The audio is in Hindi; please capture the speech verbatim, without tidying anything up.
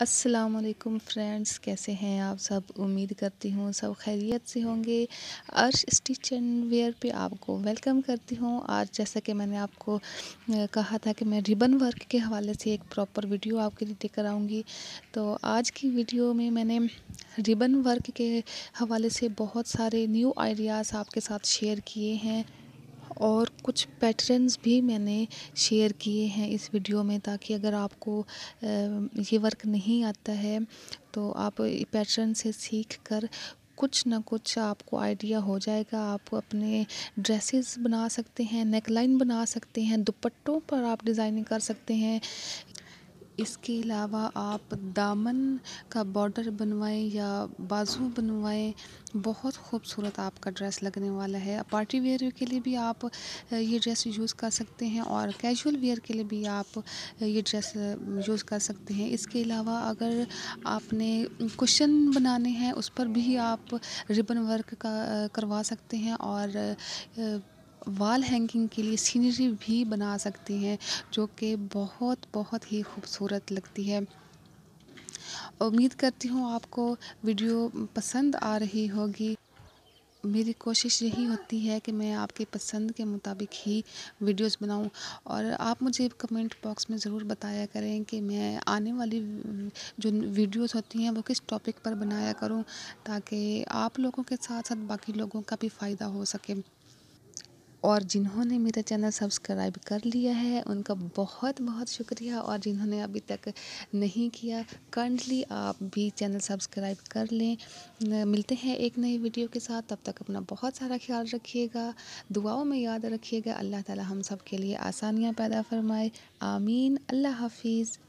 अस्सलाम वालेकुम फ्रेंड्स, कैसे हैं आप सब। उम्मीद करती हूँ सब खैरियत से होंगे। अर्श स्टिच एंड वेयर पे आपको वेलकम करती हूँ। आज जैसा कि मैंने आपको अ, कहा था कि मैं रिबन वर्क के हवाले से एक प्रॉपर वीडियो आपके लिए लेकर आऊँगी। तो आज की वीडियो में मैंने रिबन वर्क के हवाले से बहुत सारे न्यू आइडियाज़ आपके साथ शेयर किए हैं और कुछ पैटर्न्स भी मैंने शेयर किए हैं इस वीडियो में, ताकि अगर आपको अ, ये वर्क नहीं आता है तो आप पैटर्न से सीख कर कुछ ना कुछ आपको आइडिया हो जाएगा। आप अपने ड्रेसेस बना सकते हैं, नेकलाइन बना सकते हैं, दुपट्टों पर आप डिज़ाइनिंग कर सकते हैं। इसके अलावा आप दामन का बॉर्डर बनवाएं या बाजू बनवाएं, बहुत खूबसूरत आपका ड्रेस लगने वाला है। पार्टी वेयर के लिए भी आप ये ड्रेस यूज़ कर सकते हैं और कैजुअल वेयर के लिए भी आप ये ड्रेस यूज़ कर सकते हैं। इसके अलावा अगर आपने कुशन बनाने हैं उस पर भी आप रिबन वर्क का करवा सकते हैं और वॉल हैंगिंग के लिए सीनरी भी बना सकती हैं, जो कि बहुत बहुत ही खूबसूरत लगती है। उम्मीद करती हूँ आपको वीडियो पसंद आ रही होगी। मेरी कोशिश यही होती है कि मैं आपके पसंद के मुताबिक ही वीडियोस बनाऊं, और आप मुझे कमेंट बॉक्स में ज़रूर बताया करें कि मैं आने वाली जो वीडियोस होती हैं वो किस टॉपिक पर बनाया करूं, ताकि आप लोगों के साथ साथ बाकी लोगों का भी फ़ायदा हो सके। और जिन्होंने मेरा चैनल सब्सक्राइब कर लिया है उनका बहुत बहुत शुक्रिया, और जिन्होंने अभी तक नहीं किया काइंडली आप भी चैनल सब्सक्राइब कर लें। न- मिलते हैं एक नई वीडियो के साथ, तब तक अपना बहुत सारा ख्याल रखिएगा, दुआओं में याद रखिएगा। अल्लाह ताला हम सब के लिए आसानियाँ पैदा फरमाए। आमीन। अल्लाह हाफिज़।